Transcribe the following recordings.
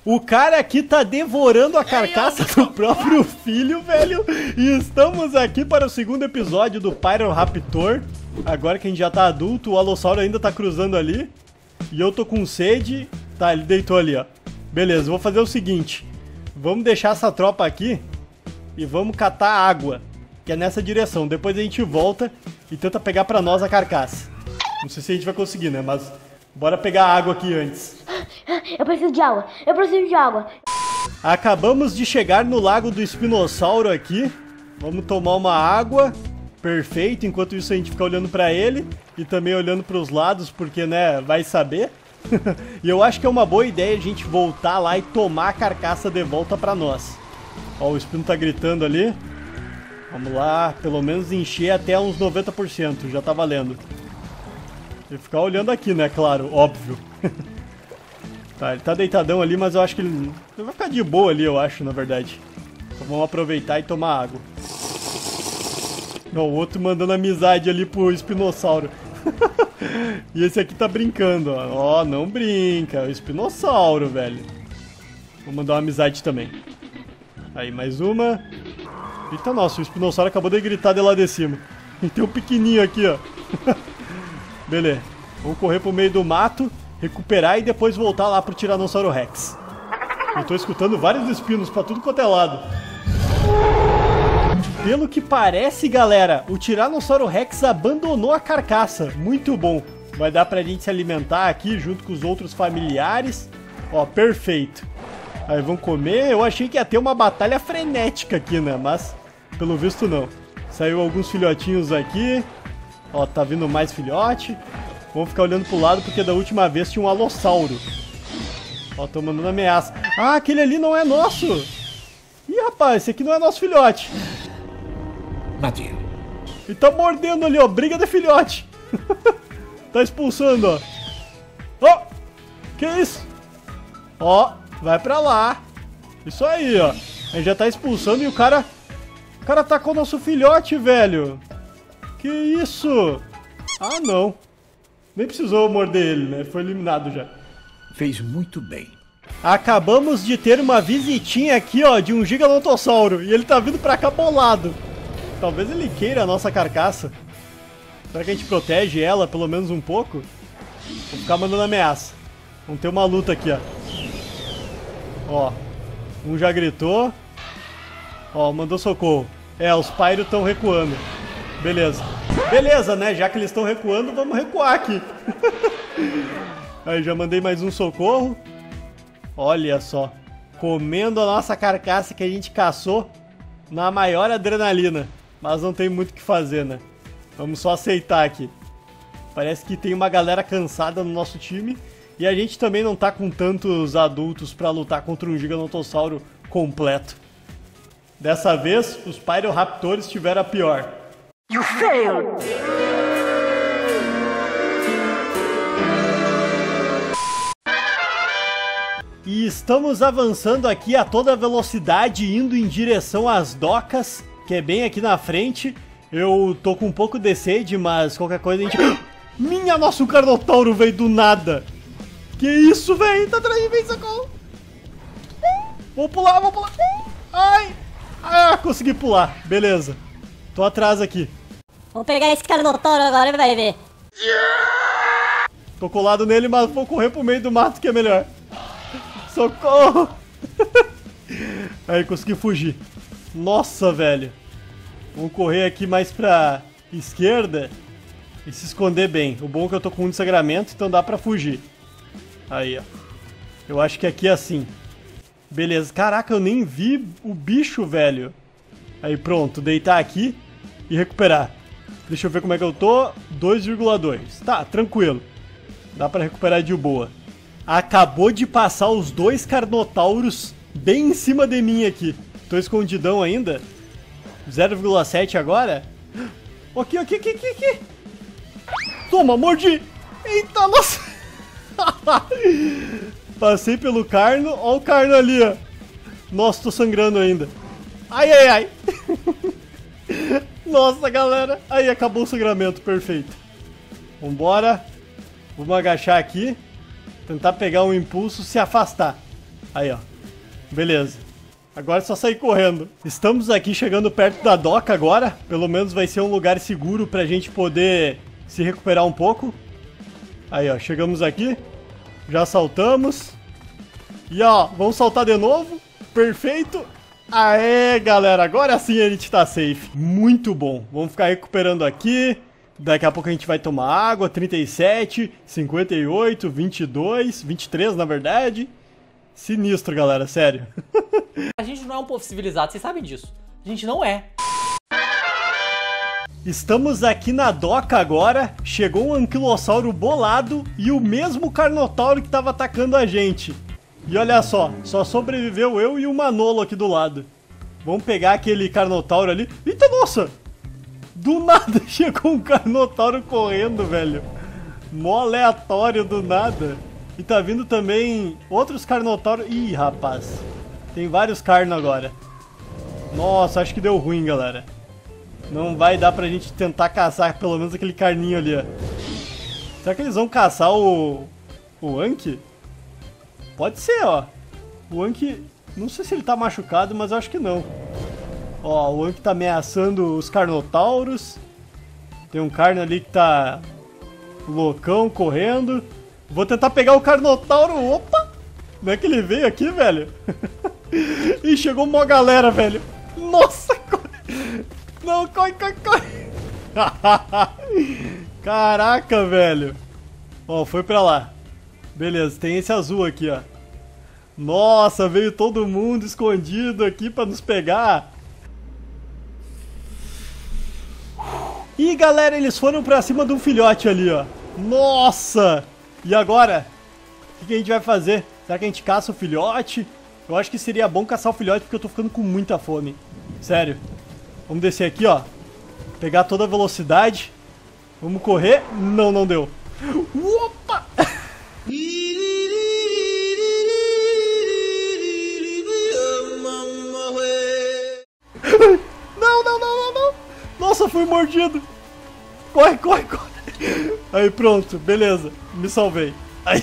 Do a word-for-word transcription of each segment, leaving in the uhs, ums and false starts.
O cara aqui tá devorando a carcaça do próprio filho, velho. E estamos aqui para o segundo episódio do Pyroraptor. Agora que a gente já tá adulto, o Alossauro ainda tá cruzando ali. E eu tô com sede. Tá, ele deitou ali, ó. Beleza, vou fazer o seguinte. Vamos deixar essa tropa aqui e vamos catar água, que é nessa direção. Depois a gente volta e tenta pegar pra nós a carcaça. Não sei se a gente vai conseguir, né? Mas bora pegar água aqui antes. Eu preciso de água, eu preciso de água. Acabamos de chegar no lago do espinossauro aqui. Vamos tomar uma água. Perfeito, enquanto isso a gente fica olhando pra ele e também olhando pros lados, porque, né, vai saber. E eu acho que é uma boa ideia a gente voltar lá e tomar a carcaça de volta pra nós. Ó, o espino tá gritando ali. Vamos lá, pelo menos encher até uns noventa por cento, já tá valendo. E ficar olhando aqui, né, claro, óbvio. Tá, ele tá deitadão ali, mas eu acho que ele, ele vai ficar de boa ali, eu acho, na verdade. Então vamos aproveitar e tomar água. Ó, o outro mandando amizade ali pro espinossauro. E esse aqui tá brincando, ó. Ó, não brinca, o espinossauro, velho. Vou mandar uma amizade também. Aí, mais uma. Eita, nossa, o espinossauro acabou de gritar de lá de cima. E tem um pequenininho aqui, ó. Beleza, vamos correr pro meio do mato, recuperar e depois voltar lá pro Tiranossauro Rex. Eu tô escutando vários espinos pra tudo quanto é lado. Pelo que parece, galera, o Tiranossauro Rex abandonou a carcaça. Muito bom. Vai dar pra gente se alimentar aqui junto com os outros familiares. Ó, perfeito. Aí, vamos comer. Eu achei que ia ter uma batalha frenética aqui, né? Mas, pelo visto, não. Saiu alguns filhotinhos aqui. Ó, tá vindo mais filhote. Vamos ficar olhando pro lado porque da última vez tinha um alossauro. Ó, tô mandando ameaça. Ah, aquele ali não é nosso. Ih, rapaz, esse aqui não é nosso filhote. Matei. E tá mordendo ali, ó. Briga de filhote. Tá expulsando, ó. Ó, que isso? Ó, vai pra lá. Isso aí, ó. A gente já tá expulsando e o cara... O cara atacou nosso filhote, velho. Que isso? Ah, não. Nem precisou morder ele, né? Foi eliminado já. Fez muito bem. Acabamos de ter uma visitinha aqui, ó, de um gigantossauro. E ele tá vindo pra cá bolado. Talvez ele queira a nossa carcaça. Será que a gente protege ela pelo menos um pouco? Vou ficar mandando ameaça. Vamos ter uma luta aqui, ó. Ó, um já gritou. Ó, mandou socorro. É, os Pyro estão recuando. Beleza. Beleza, né? Já que eles estão recuando, vamos recuar aqui. Aí, já mandei mais um socorro. Olha só. Comendo a nossa carcaça que a gente caçou na maior adrenalina. Mas não tem muito o que fazer, né? Vamos só aceitar aqui. Parece que tem uma galera cansada no nosso time. E a gente também não tá com tantos adultos pra lutar contra um gigantossauro completo. Dessa vez, os Pyroraptors tiveram a pior. You failed! E estamos avançando aqui a toda velocidade, indo em direção às docas, que é bem aqui na frente. Eu tô com um pouco de sede, mas qualquer coisa a gente... Minha nossa, o Carnotauro veio do nada! Que isso, velho? Tá atrás de mim, socorro! Vou pular, vou pular! Ai! Ah, consegui pular, beleza. Tô atrás aqui. Vou pegar esse Carnotauro agora e vai ver. Tô colado nele, mas vou correr pro meio do mato que é melhor. Socorro! Aí, consegui fugir. Nossa, velho. Vamos correr aqui mais pra esquerda e se esconder bem. O bom é que eu tô com um sagramento, então dá pra fugir. Aí, ó. Eu acho que aqui é assim. Beleza. Caraca, eu nem vi o bicho, velho. Aí, pronto. Deitar aqui e recuperar. Deixa eu ver como é que eu tô. dois vírgula dois. Tá, tranquilo. Dá pra recuperar de boa. Acabou de passar os dois Carnotauros bem em cima de mim aqui. Tô escondidão ainda. zero vírgula sete agora. Aqui, aqui, aqui, aqui, aqui. Toma, mordi. Eita, nossa. Passei pelo Carno. Ó o Carno ali, ó. Nossa, tô sangrando ainda. Ai, ai, ai. Nossa, galera. Aí, acabou o sangramento. Perfeito. Vambora. Vamos agachar aqui. Tentar pegar um impulso, se afastar. Aí, ó. Beleza. Agora é só sair correndo. Estamos aqui chegando perto da doca agora. Pelo menos vai ser um lugar seguro pra gente poder se recuperar um pouco. Aí, ó. Chegamos aqui. Já saltamos. E, ó. Vamos saltar de novo. Perfeito. Aê, galera. Agora sim a gente tá safe. Muito bom. Vamos ficar recuperando aqui. Daqui a pouco a gente vai tomar água. trinta e sete, cinquenta e oito, vinte e dois, vinte e três na verdade. Sinistro, galera, sério. A gente não é um povo civilizado, vocês sabem disso. A gente não é. Estamos aqui na doca agora. Chegou um anquilossauro bolado e o mesmo carnotauro que tava atacando a gente. E olha só, só sobreviveu eu e o Manolo aqui do lado. Vamos pegar aquele carnotauro ali. Eita, nossa! Do nada chegou um carnotauro correndo, velho. Mó aleatório do nada. E tá vindo também outros carnotauros. Ih, rapaz. Tem vários carnos agora. Nossa, acho que deu ruim, galera. Não vai dar pra gente tentar caçar pelo menos aquele carninho ali, ó. Será que eles vão caçar o... o Anki? Pode ser, ó. O Anki... Não sei se ele tá machucado, mas eu acho que não. Ó, o Anki tá ameaçando os carnotauros. Tem um carno ali que tá... loucão, correndo. Vou tentar pegar o carnotauro. Opa! Não é que ele veio aqui, velho? Ih, chegou uma galera, velho. Nossa, corre. Não, corre, corre, corre. Caraca, velho. Ó, foi pra lá. Beleza, tem esse azul aqui, ó. Nossa, veio todo mundo escondido aqui pra nos pegar. Ih, galera, eles foram pra cima de um filhote ali, ó. Nossa! E agora? O que a gente vai fazer? Será que a gente caça o filhote? Eu acho que seria bom caçar o filhote porque eu tô ficando com muita fome. Sério. Vamos descer aqui, ó. Pegar toda a velocidade. Vamos correr. Não, não deu. Opa! Não, não, não, não, não. Nossa, fui mordido. Corre, corre, corre. Aí, pronto. Beleza. Me salvei. Aí.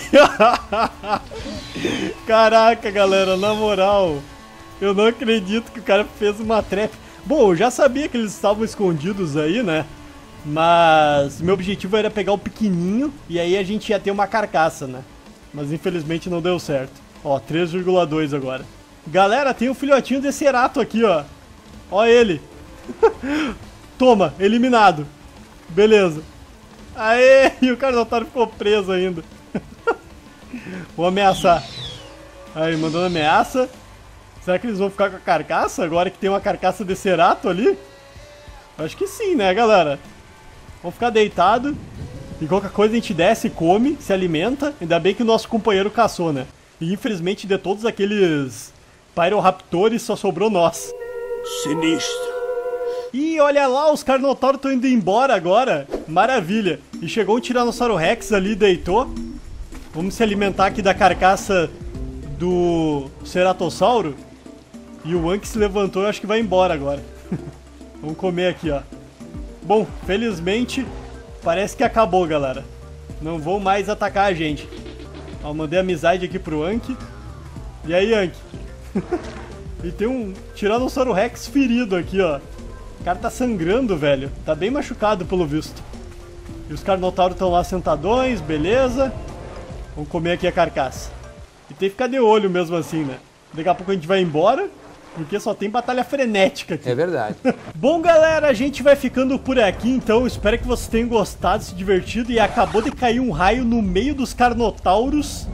Caraca, galera. Na moral. Eu não acredito que o cara fez uma trap. Bom, eu já sabia que eles estavam escondidos aí, né? Mas meu objetivo era pegar o pequenininho e aí a gente ia ter uma carcaça, né? Mas infelizmente não deu certo. Ó, três vírgula dois agora. Galera, tem um filhotinho de cerato aqui, ó. Ó ele. Toma, eliminado. Beleza. Aê, e o carnotauro ficou preso ainda. Vou ameaçar. Aí, mandando ameaça. Será que eles vão ficar com a carcaça agora que tem uma carcaça de cerato ali? Acho que sim, né, galera? Vamos ficar deitado. E qualquer coisa a gente desce, come, se alimenta. Ainda bem que o nosso companheiro caçou, né? E infelizmente de todos aqueles Pyroraptores só sobrou nós. Sinistro. E olha lá, os carnotauros estão indo embora agora. Maravilha. E chegou um Tiranossauro Rex ali, deitou. Vamos se alimentar aqui da carcaça do Ceratossauro. E o Anki se levantou, eu acho que vai embora agora. Vamos comer aqui, ó. Bom, felizmente, parece que acabou, galera. Não vão mais atacar a gente. Ó, mandei amizade aqui pro Anki. E aí, Anki? E tem um Tiranossauro Rex ferido aqui, ó. O cara tá sangrando, velho. Tá bem machucado, pelo visto. E os carnotauros estão lá sentadões, beleza. Vamos comer aqui a carcaça. E tem que ficar de olho mesmo assim, né? Daqui a pouco a gente vai embora, porque só tem batalha frenética aqui. É verdade. Bom, galera, a gente vai ficando por aqui, então. Espero que vocês tenham gostado, se divertido. E acabou de cair um raio no meio dos carnotauros.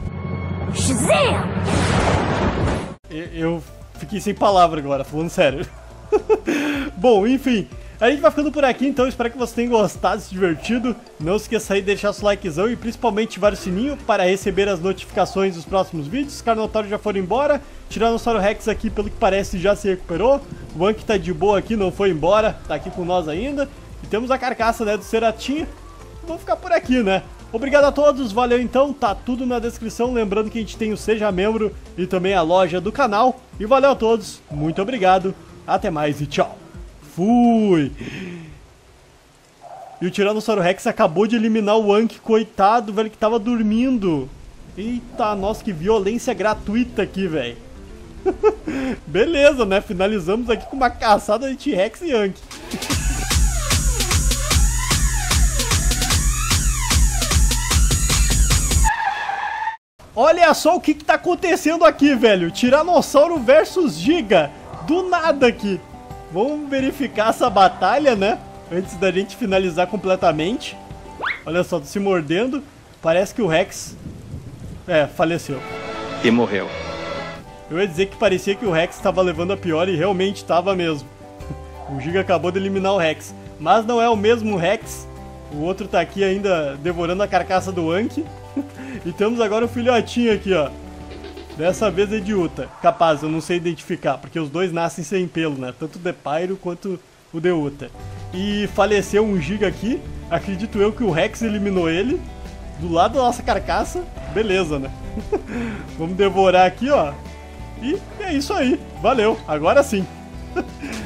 Eu fiquei sem palavra agora, falando sério. Bom, enfim, a gente vai ficando por aqui, então. Espero que vocês tenham gostado, se divertido. Não se esqueça aí de deixar seu likezão e principalmente ativar o sininho para receber as notificações dos próximos vídeos. Os carnotauros já foram embora. Tiranossauro Rex aqui, pelo que parece, já se recuperou. O Anki tá de boa aqui, não foi embora, tá aqui com nós ainda. E temos a carcaça, né, do Ceratinho. Vamos ficar por aqui, né? Obrigado a todos, valeu então, tá tudo na descrição. Lembrando que a gente tem o Seja Membro e também a loja do canal. E valeu a todos, muito obrigado, até mais e tchau. Fui! E o Tiranossauro Rex acabou de eliminar o Anki, coitado, velho, que tava dormindo. Eita, nossa, que violência gratuita aqui, velho. Beleza, né? Finalizamos aqui com uma caçada de T-Rex e Yankee. Olha só o que que tá acontecendo aqui, velho. Tiranossauro versus Giga. Do nada aqui. Vamos verificar essa batalha, né? Antes da gente finalizar completamente. Olha só, tô se mordendo. Parece que o Rex... É, faleceu. E morreu. Eu ia dizer que parecia que o Rex estava levando a pior e realmente estava mesmo. O Giga acabou de eliminar o Rex. Mas não é o mesmo Rex. O outro tá aqui ainda devorando a carcaça do Anki. E temos agora o filhotinho aqui, ó. Dessa vez é de Uta. Capaz, eu não sei identificar, porque os dois nascem sem pelo, né? Tanto o de Pyro quanto o de Uta. E faleceu um Giga aqui. Acredito eu que o Rex eliminou ele. Do lado da nossa carcaça. Beleza, né? Vamos devorar aqui, ó. E é isso aí. Valeu. Agora sim.